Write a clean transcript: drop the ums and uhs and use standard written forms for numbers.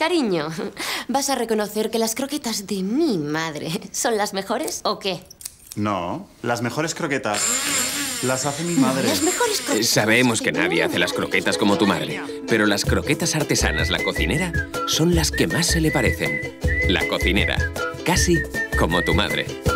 Cariño, ¿vas a reconocer que las croquetas de mi madre son las mejores o qué? No, las mejores croquetas las hace mi madre. Las mejores croquetas. Sabemos que nadie hace las croquetas como tu madre, pero las croquetas artesanas La Cocinera son las que más se le parecen. La Cocinera, casi como tu madre.